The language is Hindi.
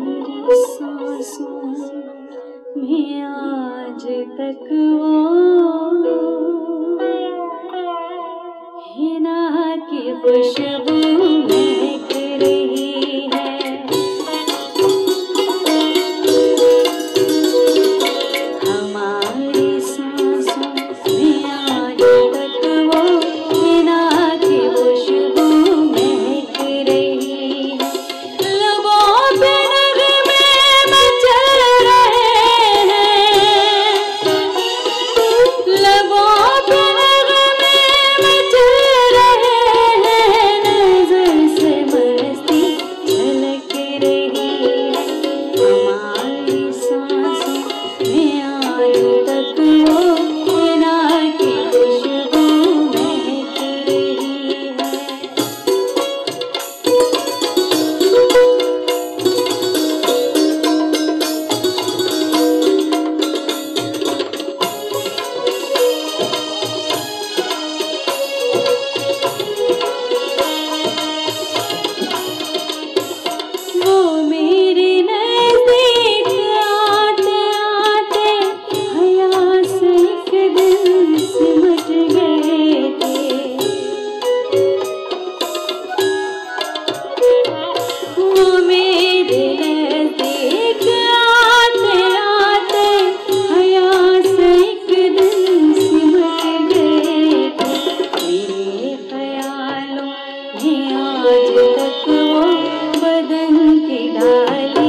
हमारी सांसों में आज तक वो हिना की खुशबू महक रही है। हमारी सांसों में आज तक वो हिना की खुशबू महक रही है। लबों पे नगमे मचल रहे हैं, लबों पे नगमे मचल रहे हैं, नजर से मस्ती झलक रही है। हमारी सांसों में आज तक वो हिना की खुशबू महक रही है। वो मेरे नज़दीक आते आते हया से एक दिन सिमट गए थे। वो मेरे नज़दीक आते आते हया से एक दिन सिमट गए थे। मेरे ख्यालों में आज तक वो बदन की डाली